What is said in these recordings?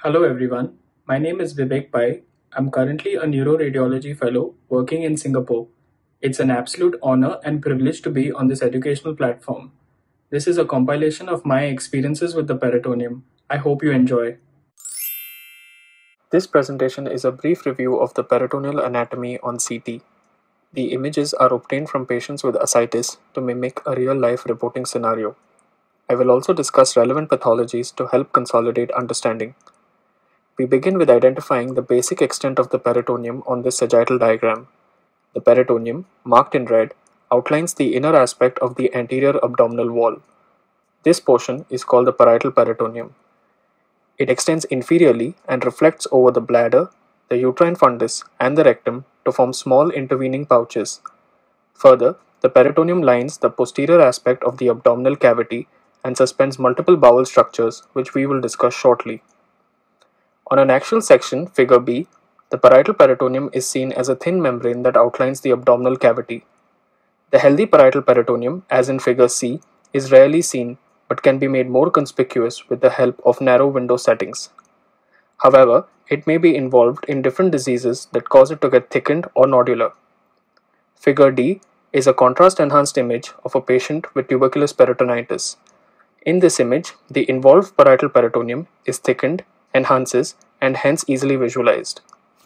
Hello everyone, my name is Vivek Pai. I'm currently a neuroradiology fellow working in Singapore. It's an absolute honor and privilege to be on this educational platform. This is a compilation of my experiences with the peritoneum. I hope you enjoy. This presentation is a brief review of the peritoneal anatomy on CT. The images are obtained from patients with ascites to mimic a real-life reporting scenario. I will also discuss relevant pathologies to help consolidate understanding. We begin with identifying the basic extent of the peritoneum on this sagittal diagram. The peritoneum, marked in red, outlines the inner aspect of the anterior abdominal wall. This portion is called the parietal peritoneum. It extends inferiorly and reflects over the bladder, the uterine fundus, and the rectum to form small intervening pouches. Further, the peritoneum lines the posterior aspect of the abdominal cavity and suspends multiple bowel structures, which we will discuss shortly. On an axial section, figure B, the parietal peritoneum is seen as a thin membrane that outlines the abdominal cavity. The healthy parietal peritoneum, as in figure C, is rarely seen but can be made more conspicuous with the help of narrow window settings. However, it may be involved in different diseases that cause it to get thickened or nodular. Figure D is a contrast-enhanced image of a patient with tuberculous peritonitis. In this image, the involved parietal peritoneum is thickened, enhances, and hence easily visualized.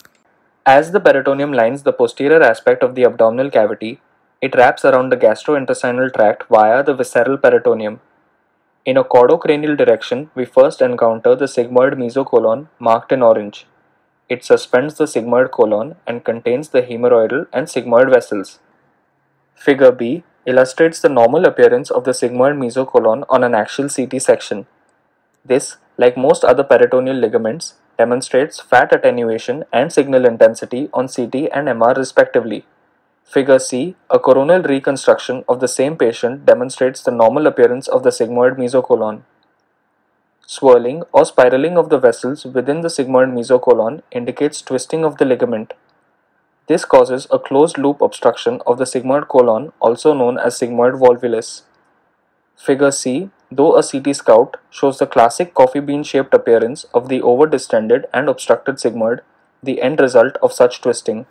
As the peritoneum lines the posterior aspect of the abdominal cavity, it wraps around the gastrointestinal tract via the visceral peritoneum. In a caudocranial direction, we first encounter the sigmoid mesocolon marked in orange. It suspends the sigmoid colon and contains the hemorrhoidal and sigmoid vessels. Figure B illustrates the normal appearance of the sigmoid mesocolon on an axial CT section. This, like most other peritoneal ligaments, demonstrates fat attenuation and signal intensity on CT and MR respectively. Figure C, a coronal reconstruction of the same patient, demonstrates the normal appearance of the sigmoid mesocolon. Swirling or spiraling of the vessels within the sigmoid mesocolon indicates twisting of the ligament. This causes a closed loop obstruction of the sigmoid colon, also known as sigmoid volvulus. Figure C, though a CT scout, shows the classic coffee bean shaped appearance of the over-distended and obstructed sigmoid, the end result of such twisting.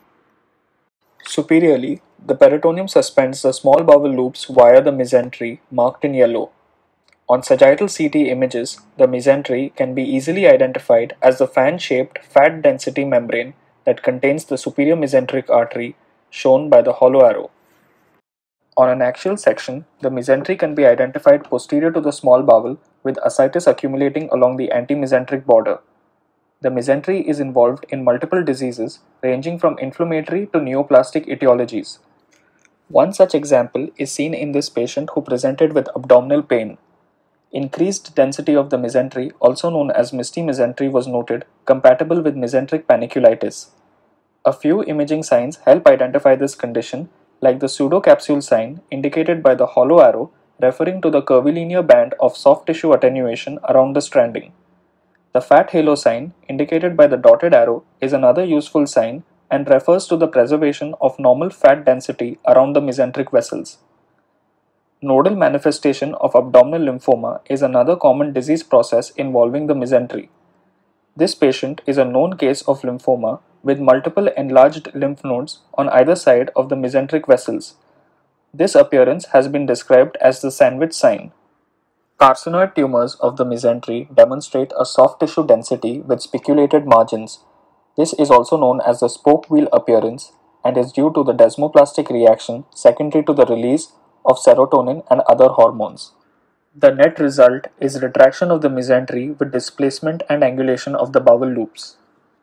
Superiorly, the peritoneum suspends the small bowel loops via the mesentery, marked in yellow. On sagittal CT images, the mesentery can be easily identified as the fan-shaped fat density membrane that contains the superior mesenteric artery, shown by the hollow arrow. On an axial section, the mesentery can be identified posterior to the small bowel with ascites accumulating along the antimesenteric border. The mesentery is involved in multiple diseases ranging from inflammatory to neoplastic etiologies. One such example is seen in this patient who presented with abdominal pain. Increased density of the mesentery, also known as misty mesentery, was noted, compatible with mesenteric paniculitis. A few imaging signs help identify this condition, like the pseudocapsule sign indicated by the hollow arrow referring to the curvilinear band of soft tissue attenuation around the stranding. The fat halo sign indicated by the dotted arrow is another useful sign and refers to the preservation of normal fat density around the mesenteric vessels. Nodal manifestation of abdominal lymphoma is another common disease process involving the mesentery. This patient is a known case of lymphoma with multiple enlarged lymph nodes on either side of the mesenteric vessels. This appearance has been described as the sandwich sign. Carcinoid tumors of the mesentery demonstrate a soft tissue density with spiculated margins. This is also known as the spoke wheel appearance and is due to the desmoplastic reaction secondary to the release of serotonin and other hormones. The net result is retraction of the mesentery with displacement and angulation of the bowel loops.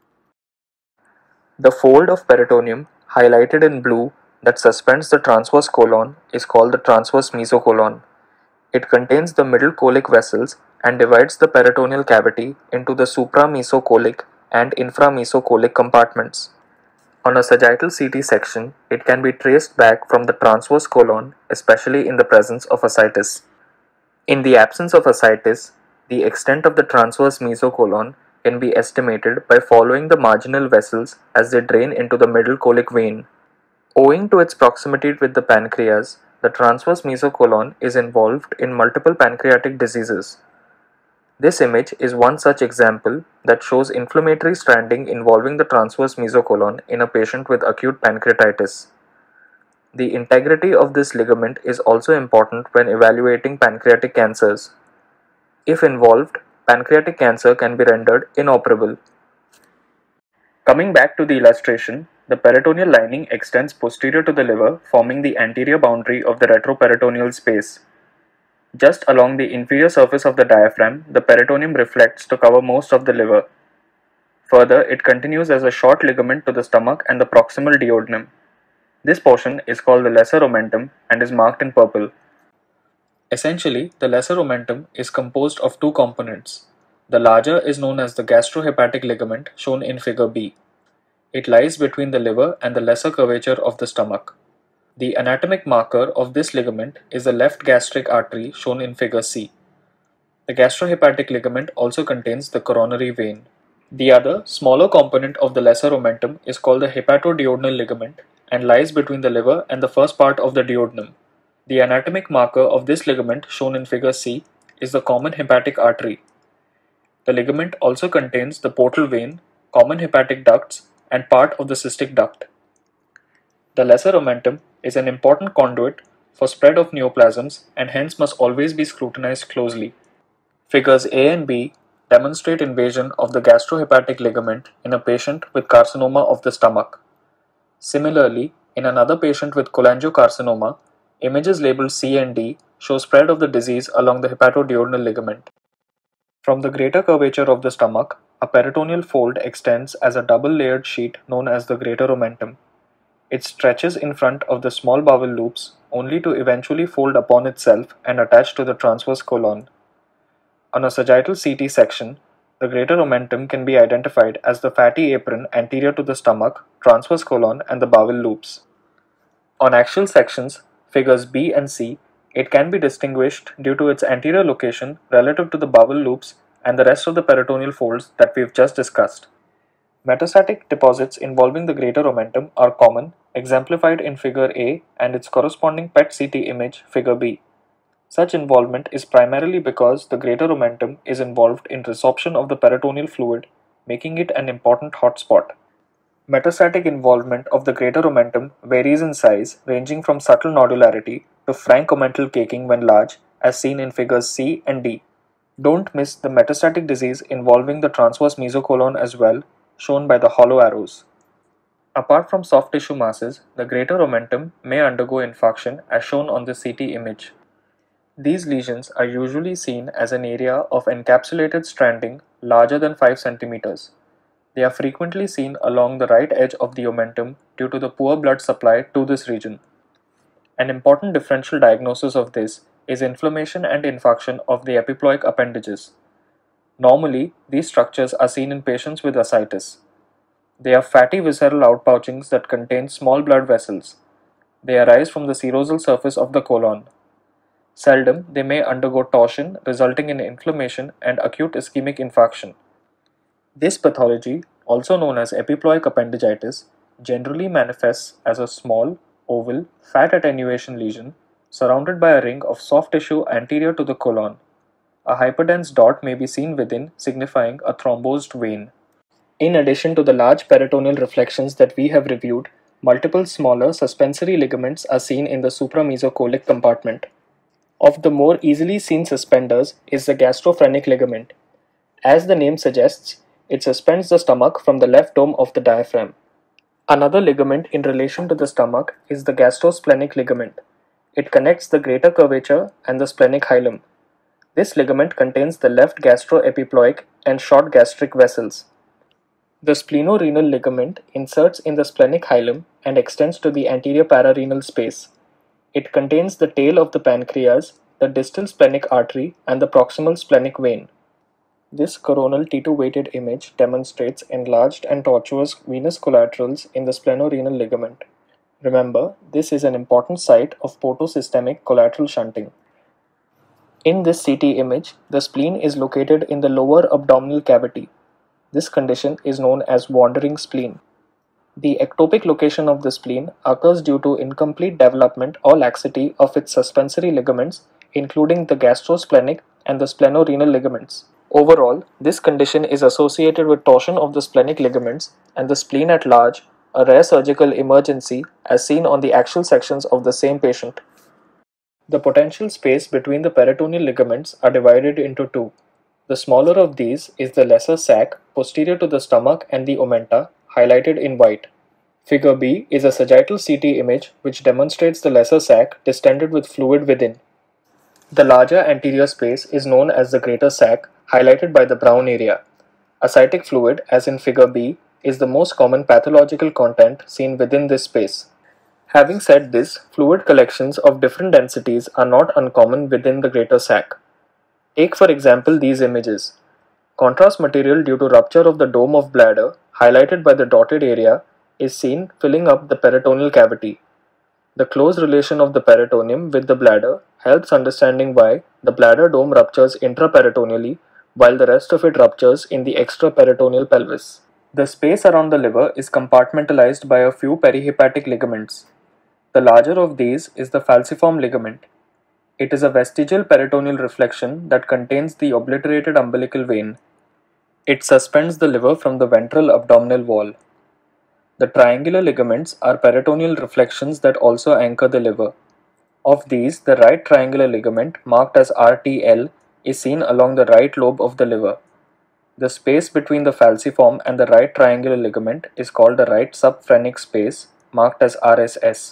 The fold of peritoneum, highlighted in blue, that suspends the transverse colon is called the transverse mesocolon. It contains the middle colic vessels and divides the peritoneal cavity into the supramesocolic and inframesocolic compartments. On a sagittal CT section, it can be traced back from the transverse colon, especially in the presence of ascites. In the absence of ascites, the extent of the transverse mesocolon can be estimated by following the marginal vessels as they drain into the middle colic vein. Owing to its proximity with the pancreas, the transverse mesocolon is involved in multiple pancreatic diseases. This image is one such example that shows inflammatory stranding involving the transverse mesocolon in a patient with acute pancreatitis. The integrity of this ligament is also important when evaluating pancreatic cancers. If involved, pancreatic cancer can be rendered inoperable. Coming back to the illustration, the peritoneal lining extends posterior to the liver, forming the anterior boundary of the retroperitoneal space. Just along the inferior surface of the diaphragm, the peritoneum reflects to cover most of the liver. Further, it continues as a short ligament to the stomach and the proximal duodenum. This portion is called the lesser omentum and is marked in purple. Essentially, the lesser omentum is composed of two components. The larger is known as the gastrohepatic ligament, shown in figure B. It lies between the liver and the lesser curvature of the stomach. The anatomic marker of this ligament is the left gastric artery, shown in figure C. The gastrohepatic ligament also contains the coronary vein. The other, smaller component of the lesser omentum is called the hepatoduodenal ligament and lies between the liver and the first part of the duodenum. The anatomic marker of this ligament, shown in figure C, is the common hepatic artery. The ligament also contains the portal vein, common hepatic ducts, and part of the cystic duct. The lesser omentum is an important conduit for spread of neoplasms and hence must always be scrutinized closely. Figures A and B demonstrate invasion of the gastrohepatic ligament in a patient with carcinoma of the stomach. Similarly, in another patient with cholangiocarcinoma, images labeled C and D show spread of the disease along the hepatoduodenal ligament. From the greater curvature of the stomach, a peritoneal fold extends as a double-layered sheet known as the greater omentum. It stretches in front of the small bowel loops only to eventually fold upon itself and attach to the transverse colon. On a sagittal CT section, the greater omentum can be identified as the fatty apron anterior to the stomach, transverse colon, and the bowel loops. On axial sections, figures B and C, it can be distinguished due to its anterior location relative to the bowel loops and the rest of the peritoneal folds that we've just discussed. Metastatic deposits involving the greater omentum are common, exemplified in figure A and its corresponding PET-CT image, figure B. Such involvement is primarily because the greater omentum is involved in resorption of the peritoneal fluid, making it an important hotspot. Metastatic involvement of the greater omentum varies in size, ranging from subtle nodularity to frank omental caking when large, as seen in figures C and D. Don't miss the metastatic disease involving the transverse mesocolon as well, shown by the hollow arrows. Apart from soft tissue masses, the greater omentum may undergo infarction as shown on the CT image. These lesions are usually seen as an area of encapsulated stranding larger than 5 cm. They are frequently seen along the right edge of the omentum due to the poor blood supply to this region. An important differential diagnosis of this is inflammation and infarction of the epiploic appendages. Normally, these structures are seen in patients with ascites. They are fatty visceral outpouchings that contain small blood vessels. They arise from the serosal surface of the colon. Seldom, they may undergo torsion, resulting in inflammation and acute ischemic infarction. This pathology, also known as epiploic appendigitis, generally manifests as a small, oval, fat attenuation lesion surrounded by a ring of soft tissue anterior to the colon. A hyperdense dot may be seen within, signifying a thrombosed vein. In addition to the large peritoneal reflections that we have reviewed, multiple smaller suspensory ligaments are seen in the supramesocolic compartment. Of the more easily seen suspenders is the gastrophrenic ligament. As the name suggests, it suspends the stomach from the left dome of the diaphragm. Another ligament in relation to the stomach is the gastrosplenic ligament. It connects the greater curvature and the splenic hilum. This ligament contains the left gastroepiploic and short gastric vessels. The splenorenal ligament inserts in the splenic hilum and extends to the anterior pararenal space. It contains the tail of the pancreas, the distal splenic artery, and the proximal splenic vein. This coronal T2 weighted image demonstrates enlarged and tortuous venous collaterals in the splenorenal ligament. Remember, this is an important site of portosystemic collateral shunting. In this CT image, the spleen is located in the lower abdominal cavity. This condition is known as wandering spleen. The ectopic location of the spleen occurs due to incomplete development or laxity of its suspensory ligaments, including the gastrosplenic and the splenorenal ligaments. Overall, this condition is associated with torsion of the splenic ligaments and the spleen at large, a rare surgical emergency as seen on the axial sections of the same patient. The potential space between the peritoneal ligaments are divided into two. The smaller of these is the lesser sac posterior to the stomach and the omenta, highlighted in white. Figure B is a sagittal CT image which demonstrates the lesser sac distended with fluid within. The larger anterior space is known as the greater sac, highlighted by the brown area. Ascitic fluid, as in figure B, is the most common pathological content seen within this space. Having said this, fluid collections of different densities are not uncommon within the greater sac. Take for example these images. Contrast material due to rupture of the dome of bladder, highlighted by the dotted area, is seen filling up the peritoneal cavity. The close relation of the peritoneum with the bladder helps understanding why the bladder dome ruptures intraperitoneally while the rest of it ruptures in the extraperitoneal pelvis. The space around the liver is compartmentalized by a few perihepatic ligaments. The larger of these is the falciform ligament. It is a vestigial peritoneal reflection that contains the obliterated umbilical vein. It suspends the liver from the ventral abdominal wall. The triangular ligaments are peritoneal reflections that also anchor the liver. Of these, the right triangular ligament, marked as RTL, is seen along the right lobe of the liver. The space between the falciform and the right triangular ligament is called the right subphrenic space, marked as RSS.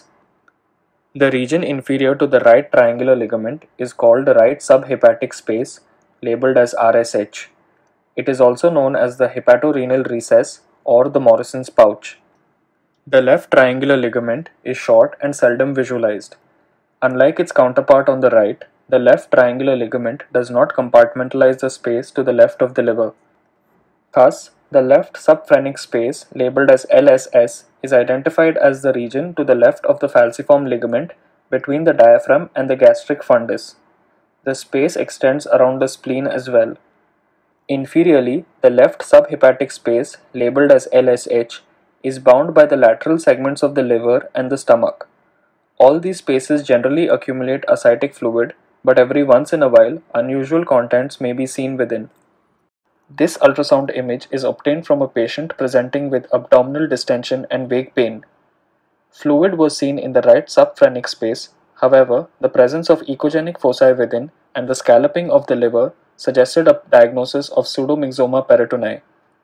The region inferior to the right triangular ligament is called the right subhepatic space, labeled as RSH. It is also known as the hepatorenal recess or the Morrison's pouch. The left triangular ligament is short and seldom visualized. Unlike its counterpart on the right, the left triangular ligament does not compartmentalize the space to the left of the liver. Thus, the left subphrenic space, labeled as LSS, is identified as the region to the left of the falciform ligament between the diaphragm and the gastric fundus. The space extends around the spleen as well. Inferiorly, the left subhepatic space, labeled as LSH, is bound by the lateral segments of the liver and the stomach. All these spaces generally accumulate ascitic fluid, but every once in a while, unusual contents may be seen within. This ultrasound image is obtained from a patient presenting with abdominal distension and vague pain. Fluid was seen in the right subphrenic space, however, the presence of echogenic foci within and the scalloping of the liver suggested a diagnosis of pseudomyxoma peritoniae.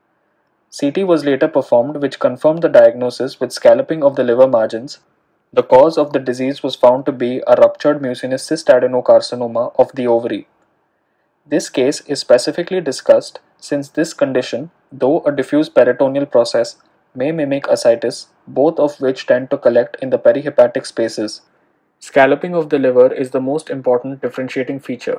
CT was later performed which confirmed the diagnosis with scalloping of the liver margins. The cause of the disease was found to be a ruptured mucinous cystadenocarcinoma of the ovary. This case is specifically discussed since this condition, though a diffuse peritoneal process, may mimic ascites, both of which tend to collect in the perihepatic spaces. Scalloping of the liver is the most important differentiating feature.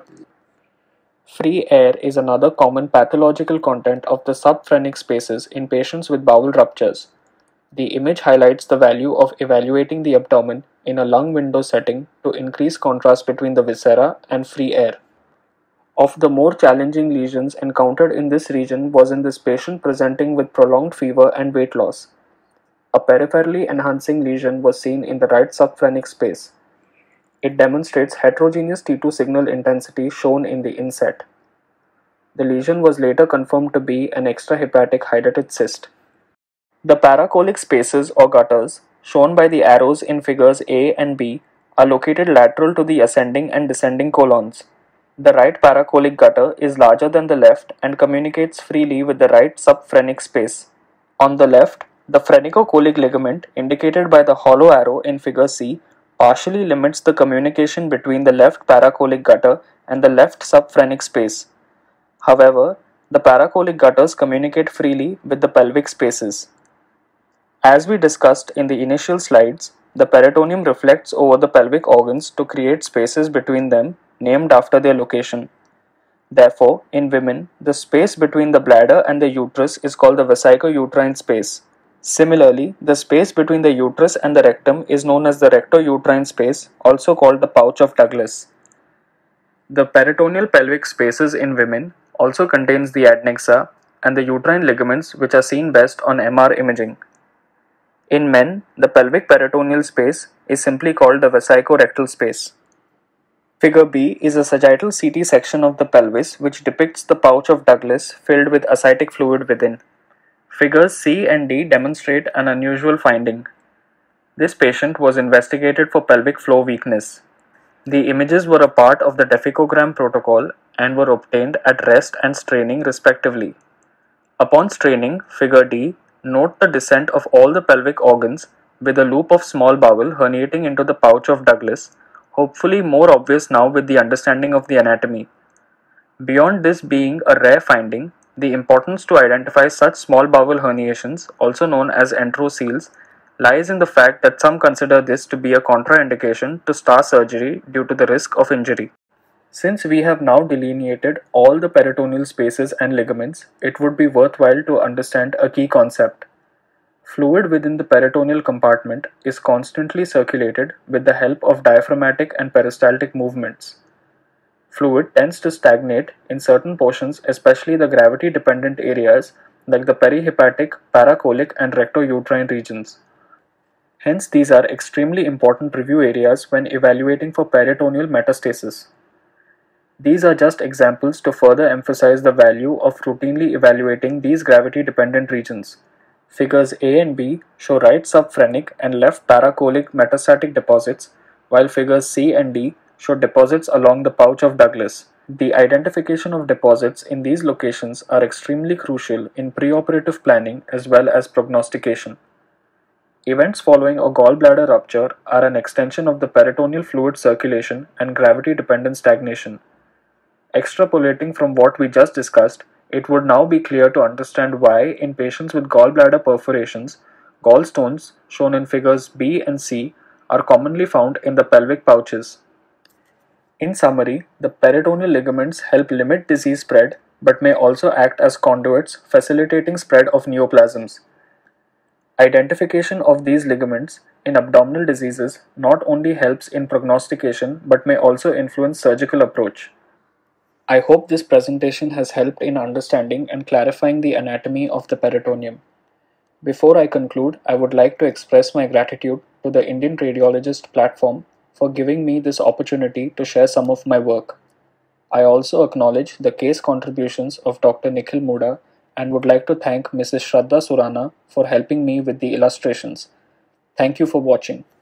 Free air is another common pathological content of the subphrenic spaces in patients with bowel ruptures. The image highlights the value of evaluating the abdomen in a lung window setting to increase contrast between the viscera and free air. Of the more challenging lesions encountered in this region was in this patient presenting with prolonged fever and weight loss. A peripherally enhancing lesion was seen in the right subphrenic space. It demonstrates heterogeneous T2 signal intensity shown in the inset. The lesion was later confirmed to be an extrahepatic hydatid cyst. The paracolic spaces or gutters, shown by the arrows in figures A and B, are located lateral to the ascending and descending colons. The right paracolic gutter is larger than the left and communicates freely with the right subphrenic space. On the left, the phrenicocholic ligament, indicated by the hollow arrow in figure C, partially limits the communication between the left paracolic gutter and the left subphrenic space. However, the paracolic gutters communicate freely with the pelvic spaces. As we discussed in the initial slides, the peritoneum reflects over the pelvic organs to create spaces between them, named after their location. Therefore, in women, the space between the bladder and the uterus is called the vesico-uterine space. Similarly, the space between the uterus and the rectum is known as the recto-uterine space, also called the pouch of Douglas. The peritoneal pelvic spaces in women also contains the adnexa and the uterine ligaments which are seen best on MR imaging. In men, the pelvic peritoneal space is simply called the vesicorectal space. Figure B is a sagittal CT section of the pelvis which depicts the pouch of Douglas filled with ascitic fluid within. Figures C and D demonstrate an unusual finding. This patient was investigated for pelvic floor weakness. The images were a part of the Deficogram protocol and were obtained at rest and straining respectively. Upon straining, figure D, note the descent of all the pelvic organs with a loop of small bowel herniating into the pouch of Douglas, hopefully more obvious now with the understanding of the anatomy. Beyond this being a rare finding, the importance to identify such small bowel herniations, also known as enteroceles, lies in the fact that some consider this to be a contraindication to star surgery due to the risk of injury. Since we have now delineated all the peritoneal spaces and ligaments, it would be worthwhile to understand a key concept. Fluid within the peritoneal compartment is constantly circulated with the help of diaphragmatic and peristaltic movements. Fluid tends to stagnate in certain portions, especially the gravity-dependent areas like the perihepatic, paracolic, and rectouterine regions. Hence, these are extremely important review areas when evaluating for peritoneal metastasis. These are just examples to further emphasize the value of routinely evaluating these gravity-dependent regions. Figures A and B show right subphrenic and left paracolic metastatic deposits, while figures C and D show deposits along the pouch of Douglas. The identification of deposits in these locations are extremely crucial in preoperative planning as well as prognostication. Events following a gallbladder rupture are an extension of the peritoneal fluid circulation and gravity-dependent stagnation. Extrapolating from what we just discussed, it would now be clear to understand why, in patients with gallbladder perforations, gallstones, shown in figures B and C, are commonly found in the pelvic pouches. In summary, the peritoneal ligaments help limit disease spread but may also act as conduits facilitating spread of neoplasms. Identification of these ligaments in abdominal diseases not only helps in prognostication but may also influence surgical approach. I hope this presentation has helped in understanding and clarifying the anatomy of the peritoneum. Before I conclude, I would like to express my gratitude to the Indian Radiologist platform for giving me this opportunity to share some of my work. I also acknowledge the case contributions of Dr. Nikhil Muda and would like to thank Mrs. Shraddha Surana for helping me with the illustrations. Thank you for watching.